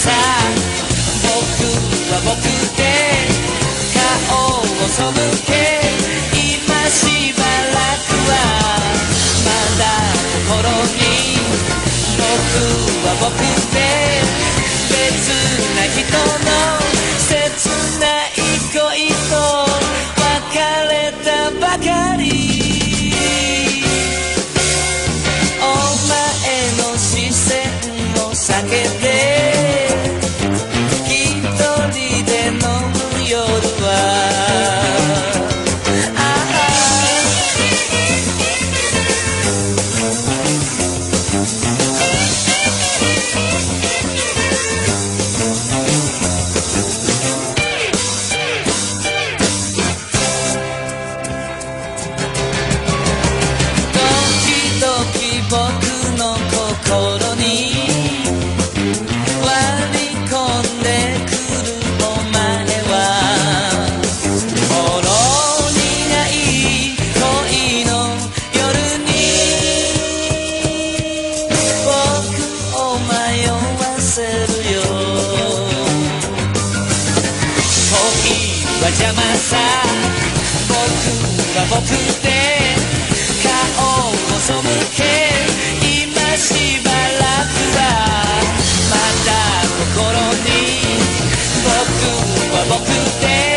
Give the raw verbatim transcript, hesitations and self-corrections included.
さ僕は僕で顔を背け今しばらくはまだ心に僕は僕で別な人の切ない恋と別れたばかりお前の視線を避けて一人で飲む夜は僕の心に割り込んでくるお前はほろ苦い恋の夜に僕を迷わせるよ恋は邪魔さ僕は僕で顔を背け今しばらくはまだ心に僕は僕で